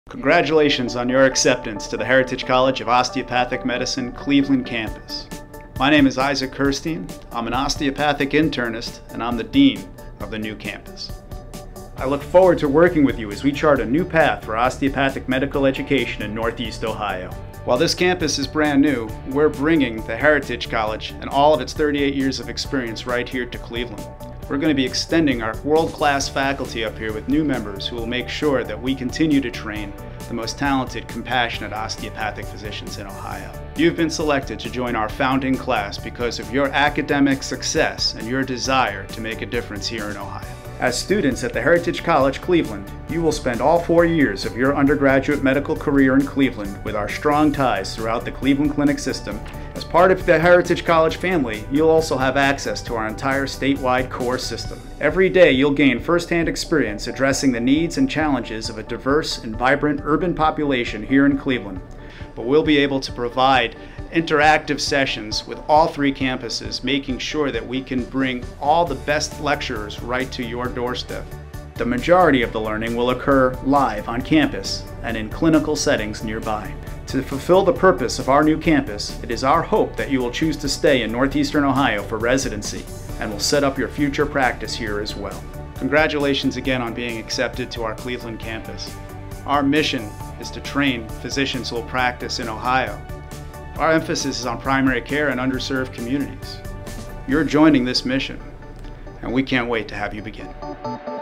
Congratulations on your acceptance to the Heritage College of Osteopathic Medicine, Cleveland campus. My name is Isaac Kirstein. I'm an osteopathic internist and I'm the Dean of the new campus. I look forward to working with you as we chart a new path for osteopathic medical education in Northeast Ohio. While this campus is brand new, we're bringing the Heritage College and all of its 38 years of experience right here to Cleveland. We're going to be extending our world-class faculty up here with new members who will make sure that we continue to train the most talented, compassionate osteopathic physicians in Ohio. You've been selected to join our founding class because of your academic success and your desire to make a difference here in Ohio. As students at the Heritage College Cleveland, you will spend all 4 years of your undergraduate medical career in Cleveland with our strong ties throughout the Cleveland Clinic system. As part of the Heritage College family, you'll also have access to our entire statewide core system. Every day you'll gain firsthand experience addressing the needs and challenges of a diverse and vibrant urban population here in Cleveland. But we'll be able to provide interactive sessions with all 3 campuses, making sure that we can bring all the best lecturers right to your doorstep. The majority of the learning will occur live on campus and in clinical settings nearby. To fulfill the purpose of our new campus, it is our hope that you will choose to stay in Northeastern Ohio for residency and will set up your future practice here as well. Congratulations again on being accepted to our Cleveland campus. Our mission is to train physicians who will practice in Ohio. Our emphasis is on primary care and underserved communities. You're joining this mission, and we can't wait to have you begin.